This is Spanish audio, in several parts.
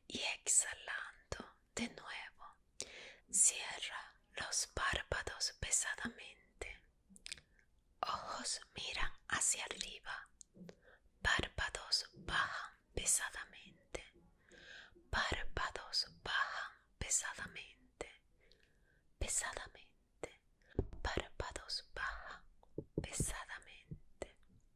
y exhalando de nuevo. Cierra los párpados pesadamente. Ojos miran hacia arriba. Párpados bajan pesadamente. Párpados bajan pesadamente. Pesadamente. Párpados bajan pesadamente.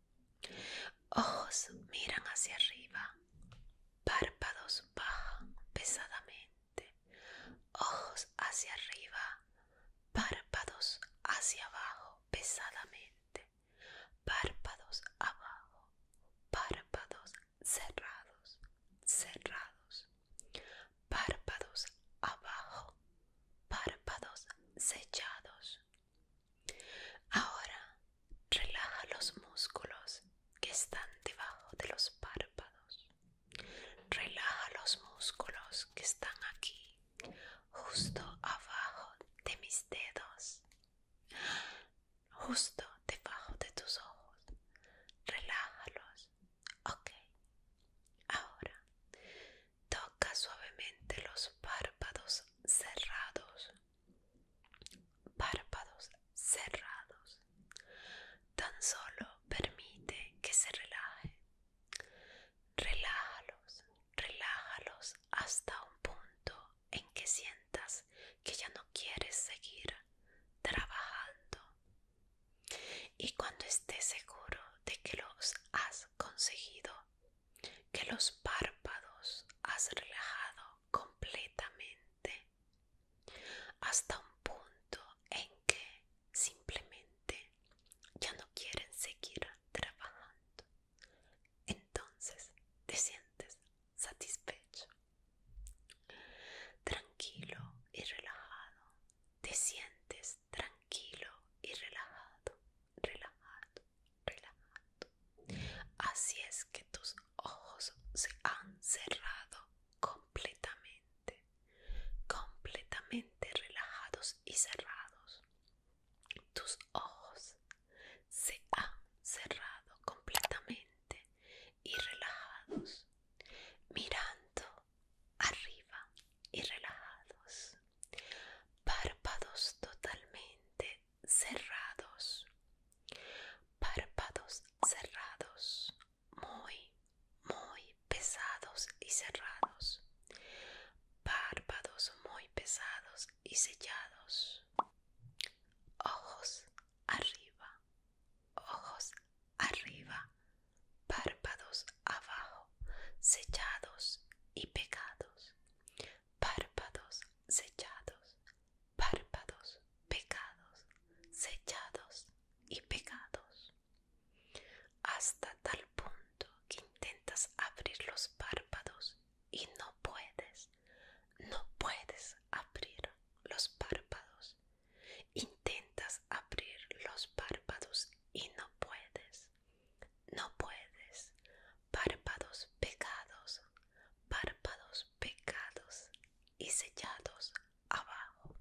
Ojos miran hacia arriba. Párpados bajan pesadamente. Ojos hacia arriba. Párpados hacia abajo pesadamente. Párpados abajo. Párpados cerrados. Cerrados. Párpados abajo. Párpados sellados. Ahora relaja los músculos que están debajo de los párpados. Relaja los músculos que están aquí, justo abajo de mis dedos, justo debajo de tus ojos. Relájalos. Ok. Ahora toca suavemente los párpados cerrados. Párpados cerrados. Tan solo permite que se relaje. Relájalos, relájalos hasta un punto en que sientas que ya no quieres seguir trabajando. Y cuando estés seguro de que los has conseguido, que los párpados has relajado completamente, hasta un punto en que simplemente ya no quieren seguir trabajando, entonces te sientes satisfecho, tranquilo y relajado. Te sientes tranquilo y relajado, relajado, relajado. Así es que tus ojos se han cerrado completamente, completamente relajados y cerrados. Tus ojos se han cerrado completamente y relajados, mirando arriba y relajados. Párpados totalmente cerrados. Párpados cerrados, muy, muy pesados y cerrados. Párpados muy pesados y sellados. Ojos arriba, ojos arriba. Párpados abajo, sellados y pegados. Párpados sellados. Párpados pegados, sellados y pegados. Hasta tal punto que intentas abrir los párpados y no puedes. No puedes abrir los párpados. Intentas abrir los párpados y no puedes. No puedes. Párpados pegados y sellados abajo.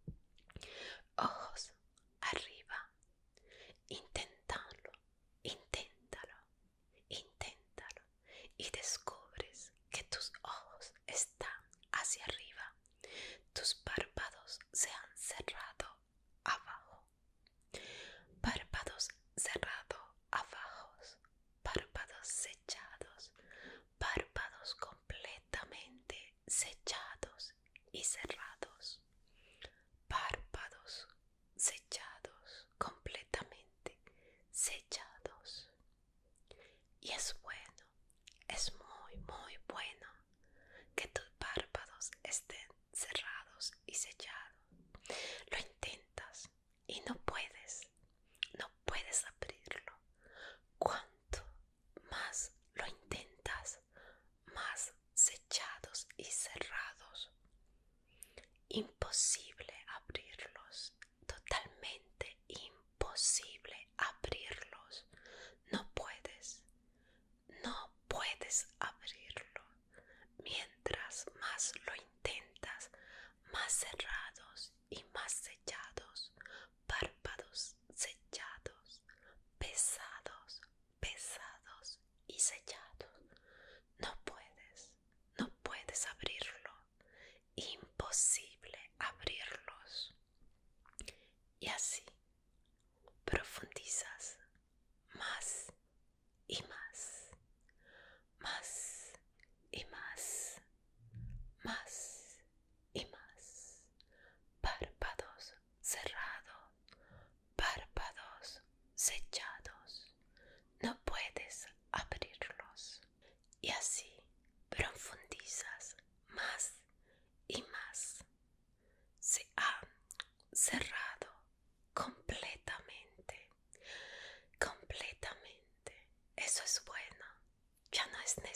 Ojos arriba. Inténtalo, inténtalo, inténtalo y descubres que tus ojos están hacia arriba. Tus párpados se han cerrado abajo. Párpados cerrados abajo. Párpados sellados. Párpados completamente sellados y cerrados. Párpados sellados, completamente sellados. Y es bueno, es muy, muy bueno que tus párpados estén cerrados y sellados. Lo intentas y no puedes, no puedes abrirlo. Cuanto más lo intentas, más sellados y cerrados. Imposible abrirlos, totalmente imposible abrirlos. No puedes, no puedes abrirlo. Mientras más lo intentas, más cerrados y más sellados, párpados sellados, pesados, pesados y sellados. No puedes, no puedes abrirlo.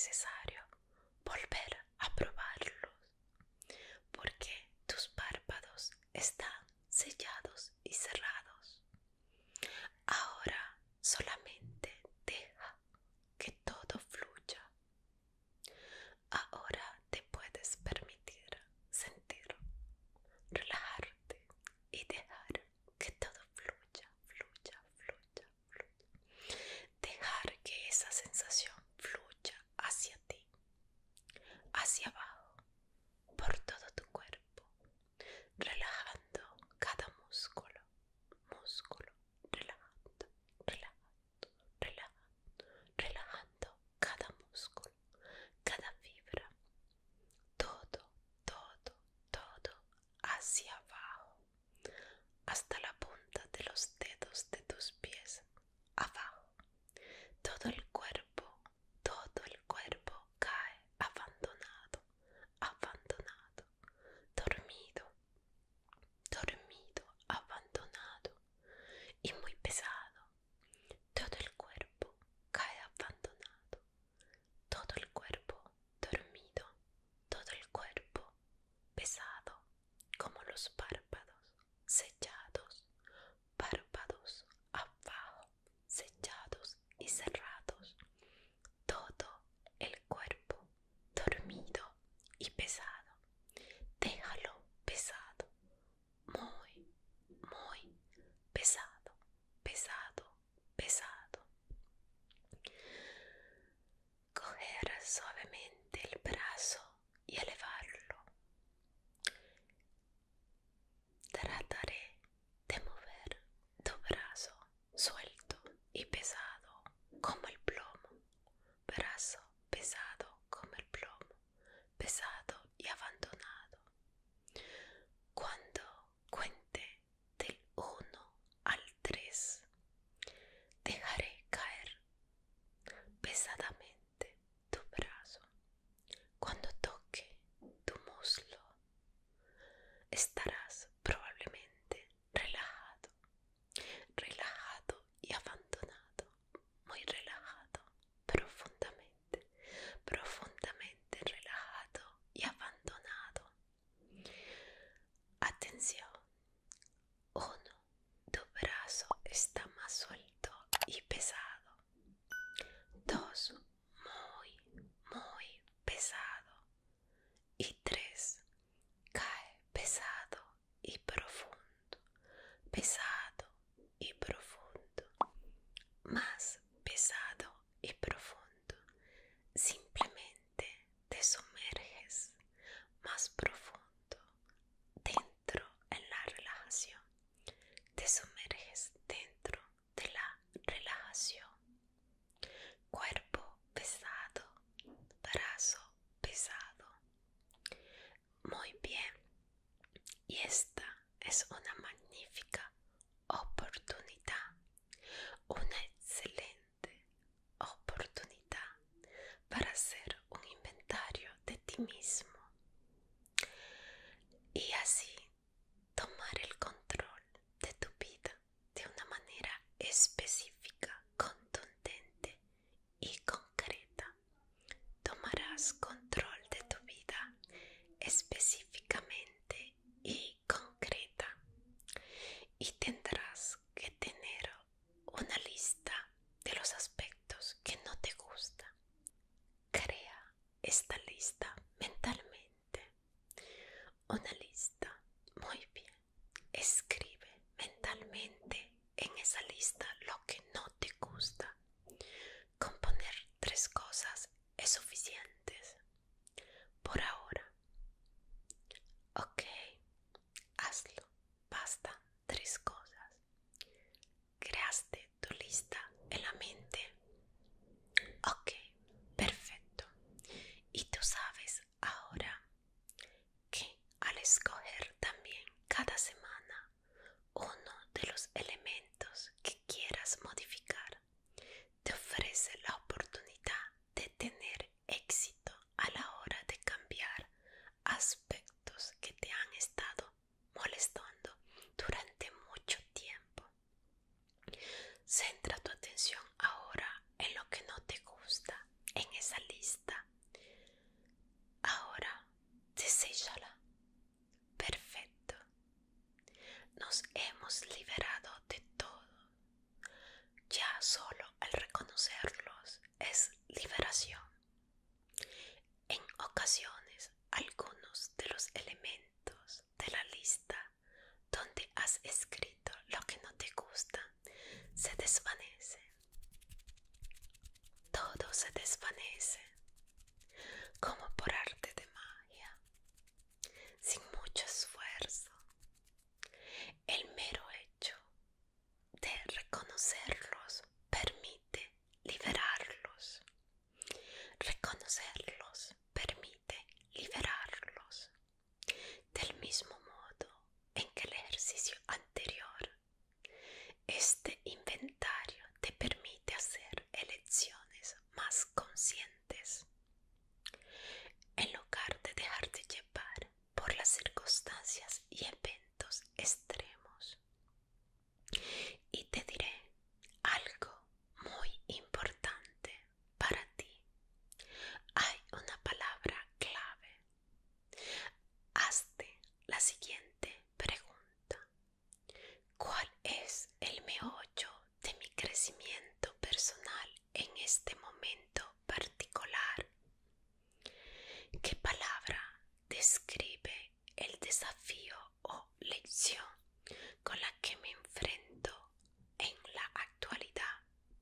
necesario volver a probarlos porque tus párpados están sellados y cerrados. Ahora solamente deja que todo fluya. Ahora te puedes permitir sentir, relajarte y dejar que todo fluya, fluya, fluya, fluya. Dejar que esa sensación fluya hacia ti, hacia abajo, por todo tu cuerpo, relajando cada músculo, músculo, relajando, relajando, relajando, relajando cada músculo, cada fibra, todo, todo, todo hacia abajo, hasta la punta de los dedos de tus pies, abajo. Todo el cuerpo cae abandonado, abandonado, dormido, dormido, abandonado y muy pesado. Todo el cuerpo cae abandonado, todo el cuerpo dormido, todo el cuerpo pesado, como los párpados sellados, párpados abajo, sellados y cerrados. Todo el cuerpo dormido y pesado. Déjalo pesado, muy, muy pesado, pesado, pesado. Coger suavemente el brazo y elevarlo. Trataré de mover tu brazo suelto y pesado como el plomo. Brazo pesado como el plomo, pesado y abandonado. Cuando cuente del 1 al 3, dejaré caer pesadamente tu brazo. Cuando toque tu muslo, estarás probablemente relajado, relajado y abandonado, muy relajado, profundamente, profundamente relajado y abandonado. Atención. 1. Tu brazo está más suelto y pesado. 2. Muy, muy pesado. Y 3. Cae pesado y profundo. Pesado y profundo. Más pesado y profundo. Simplemente te sumerges más profundo dentro en la relajación. Te sumerges dentro de la relajación. Cuerpo pesado, brazo pesado. Muy bien. Y esta es una magnífica oportunidad, una excelente oportunidad para hacer un inventario de ti mismo y así tomar el control de tu vida de una manera específica, contundente y concreta. Tomarás control de tu vida específicamente y concreta y tendrás que tener una lista de los aspectos que no te gustan. Crea esta lista mentalmente. Una lista. Muy bien. Escribe mentalmente en esa lista lo que no te gusta. Con poner 3 cosas es suficientes. Por ahora. Ok. Hazlo. Basta 3 cosas. ¿Creaste tu lista en la mente? Ok. Perfecto. Y tú sabes reconocerlos es liberación. En ocasiones, algunos de los elementos de la lista donde has escrito lo que no te gusta se desvanecen. Todo se desvanece como por arte de magia, sin mucho esfuerzo. El mero hecho de reconocerlos permite liberarlos. Reconocerlos permite liberarlos. Del mismo modo en que el ejercicio anterior, este inventario te permite hacer elecciones más conscientes. En lugar de dejarte llevar por las circunstancias y eventos extremos. Y te diré algo muy importante para ti. Hay una palabra clave. Hazte la siguiente pregunta. ¿Cuál es el meollo de mi crecimiento personal en este momento particular? ¿Qué palabra describe el desafío o lección con la que me enfrento en la actualidad?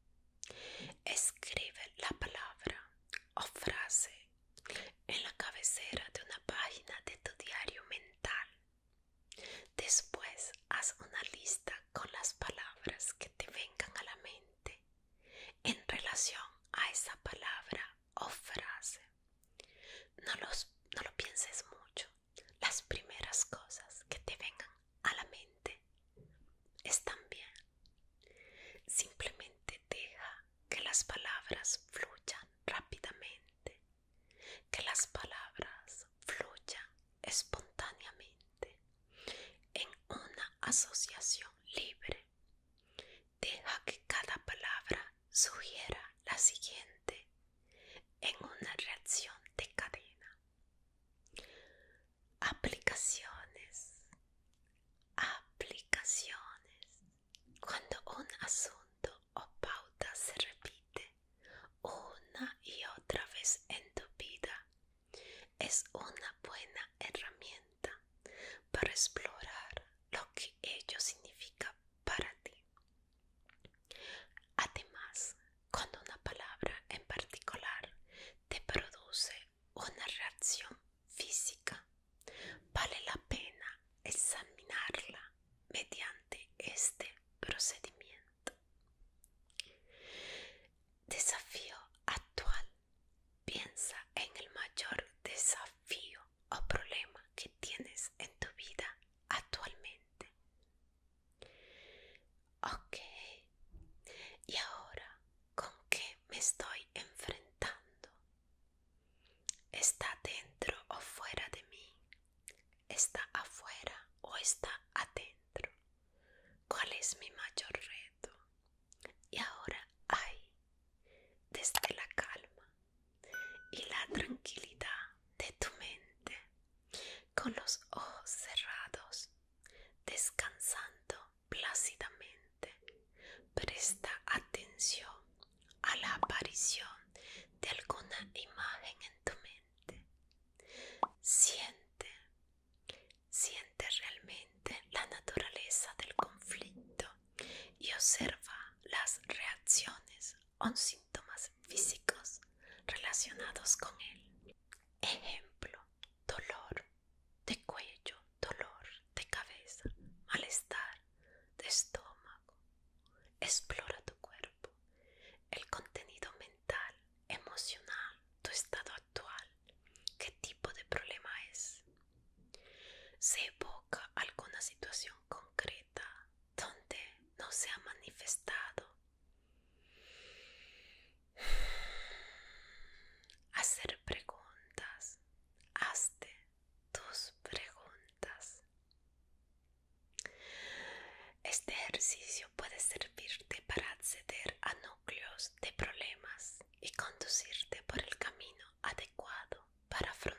Escribe la palabra o frase en la cabecera de una página de tu diario mental. Después haz una lista con las palabras que te vengan a la mente en relación a esa palabra o frase. No lo pienses mucho. Las primeras cosas que te vengan a la mente están bien. Simplemente deja que las palabras fluyan rápidamente, que las palabras fluyan espontáneamente en una asociación libre. Deja que cada palabra sugiera la siguiente en una reacción de cadena. Aplicaciones. Cuando un asunto o pauta se repite una y otra vez en tu vida, es una buena herramienta para explorar lo que ello significa para ti. Además, cuando una palabra en particular te produce una reacción física, vale la pena examinarla mediante este procedimiento. Desafío actual. Piensa en el mayor desafío o problema que tienes en tu vida actualmente. Ok. ¿Y ahora con qué me estoy enfrentando? ¿Está dentro o fuera de mí? ¿Está afuera o está adentro? ¿Cuál es mi mayor reto? Y ahora desde la calma y la tranquilidad de tu mente, con los ojos cerrados, descansando plácidamente, presta atención a la aparición de alguna imagen en tu mente. Siente realmente la naturaleza del conflicto y observa las reacciones o síntomas físicos relacionados con él. Ejemplo: dolor de cuello, dolor de cabeza, malestar de estómago. Explora tu cuerpo, el contenido mental, emocional, tu estado actual. ¿Qué tipo de problema es? ¿Se evoca alguna situación concreta donde no se ha manifestado? Hacer preguntas. Hazte tus preguntas. Este ejercicio puede servirte para acceder a núcleos de problemas y conducirte por el camino adecuado para afrontar